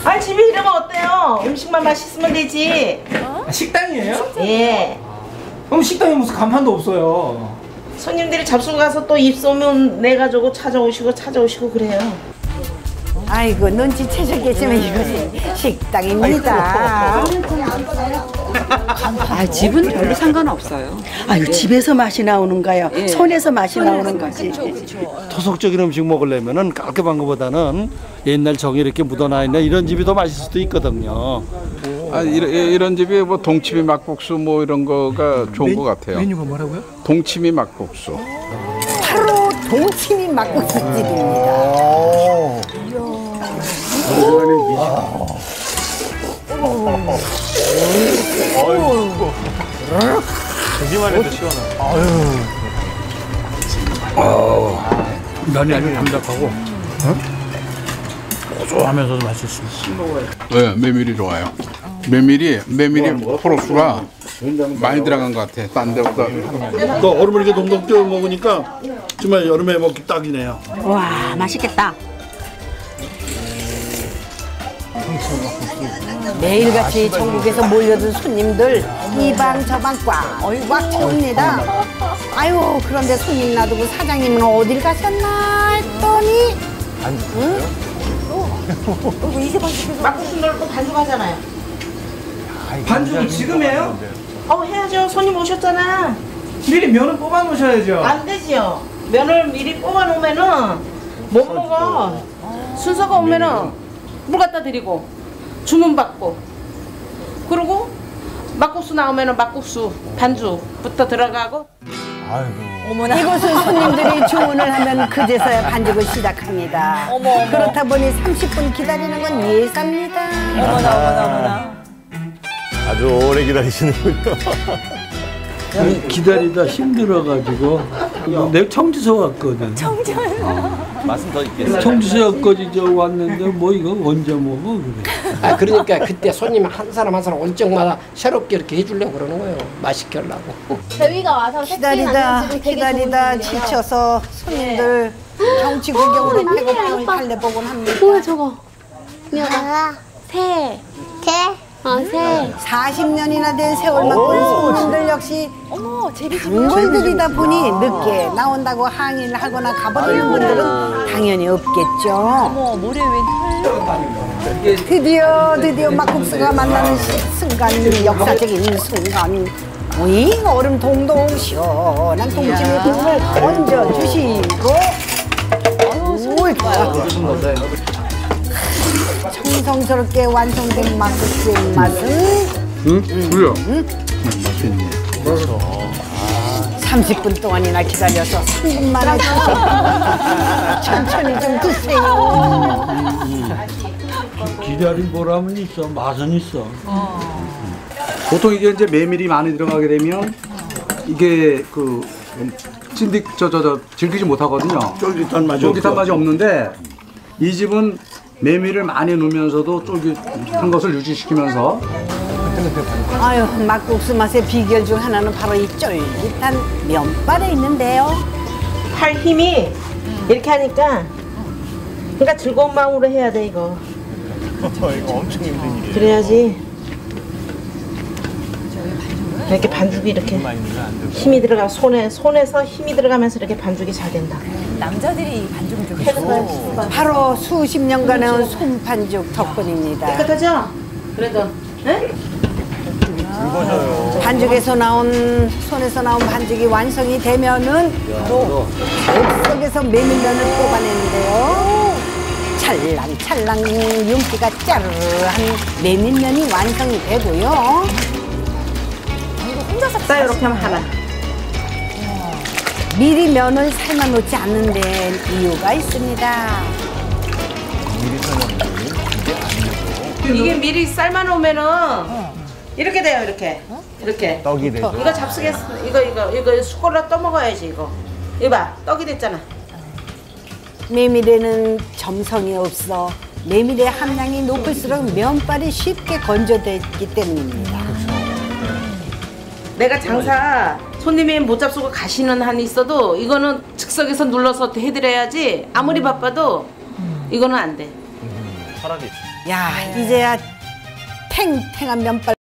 아 집에 이러면 어때요? 음식만 맛있으면 되지. 아, 식당이에요? 예. 그럼 식당에 무슨 간판도 없어요. 손님들이 잡수고 가서 또 입소문 내가지고 찾아오시고 그래요. 아이고 눈치채셨겠지만 이것이 식당입니다. 아, 집은 별로 상관없어요. 아유 집에서 맛이 나오는가요? 예. 손에서 맛이 나오는 거지. 토속적인 음식 먹으려면은 깔끔한 것보다는 옛날 정이 이렇게 묻어나 있는 이런 집이 더 맛있을 수도 있거든요. 아, 이런 집이 뭐 동치미 막국수 뭐 이런 거가 좋은 것 같아요. 메뉴가 뭐라고요? 동치미 막국수. 바로 동치미 막국수집입니다. 보기만 해도 시원하다. 면이 아주 담백하고 고소하면서도 맛있습니다. 네, 메밀이 좋아요. 메밀이 포로수가 많이 들어간 것 같아. 딴 데보다. 그 얼음을 이렇게 동동 쪄 먹으니까 정말 여름에 먹기 딱이네요. 와, 맛있겠다. 매일같이 전국에서 몰려든 손님들 이방 저방 꽉 채웁니다. 아유 그런데 손님 놔두고 사장님은 어딜 가셨나 했더니 막국수 넣고 반죽하잖아요. 반죽을 지금 해요? 해야죠. 손님 오셨잖아. 미리 면을 뽑아 놓으셔야죠. 안 되지요. 면을 미리 뽑아 놓으면은 못 먹어. 순서가 오면은 물 갖다 드리고 주문 받고 그리고 막국수 나오면은 막국수 반죽부터 들어가고. 이곳은 손님들이 주문을 하면 그제서야 반죽을 시작합니다. 그렇다 보니 30분 기다리는 건 예사입니다. 아주 오래 기다리시는군요. 기다리다 힘들어가지고 내가 청주서 왔거든. 맛은 더 있겠어요. 청주서까지 저 왔는데 뭐 이거 언제 먹어 그래. 아 그러니까 그때 손님 한 사람 온 적마다 새롭게 이렇게 해주려고 그러는 거예요. 맛있게 하려고. 저희가 와서 기다리다 지쳐서 손님들 경치 구경으로 배고픔을 달래보곤 합니다. 뭐야 저거? 새. 새. 40년이나 된 세월만 본 손님들 역시 단골들이다 보니 늦게 나온다고 항의를 하거나 가버리는 분들은 당연히 없겠죠. 모래 웬 드디어 막국수가 만나는 순간, 역사적인 순간. 오이 얼음 동동 시원한 동치미 국물 얹어주시고 정성스럽게 완성된 막국수의 맛은 그래요? 30분 동안이나 기다려서 3분 만에 천천히 좀 드세요. 기다린 보람은 있어, 맛은 있어. 보통 이게 이제 메밀이 많이 들어가게 되면 이게 그 질기지 못하거든요. 쫄깃한 맛이 없는데 이 집은 메밀을 많이 넣으면서도 쫄깃한 것을 유지시키면서. 아유, 막국수 맛의 비결 중 하나는 바로 이 쫄깃한 면발에 있는데요. 할 힘이 이렇게 하니까 그러니까 즐거운 마음으로 해야 돼 이거. 이거 엄청 힘든 일이에요. 그래야지. 이렇게 반죽이 이렇게 힘이 들어가 손에서 힘이 들어가면서 이렇게 반죽이 잘 된다. 남자들이 반죽을 좀 해줘. 바로 수십 년간의 온 손반죽 덕분입니다. 깨끗하죠? 그래도 네? 반죽에서 손에서 나온 반죽이 완성이 되면은 또 옥석에서 메밀면을 뽑아내는데요. 찰랑찰랑 윤기가 짜르르한 메밀면이 완성이 되고요. 딱 이렇게 하면 하나. 미리 면을 삶아 놓지 않는 데 이유가 있습니다. 이게 미리 삶아 놓으면은 이렇게 돼요. 이렇게. 떡이 되죠. 이거 잡수겠 이거 숟가락 떠먹어야지 이거. 이거 봐, 떡이 됐잖아. 메밀에는 점성이 없어 메밀의 함량이 높을수록 면발이 쉽게 건조되기 때문입니다. 내가 장사 손님이 못 잡수고 가시는 한이 있어도 이거는 즉석에서 눌러서 해드려야지 아무리 바빠도 이거는 안 돼. 차라리 야, 이제야 탱탱한 면발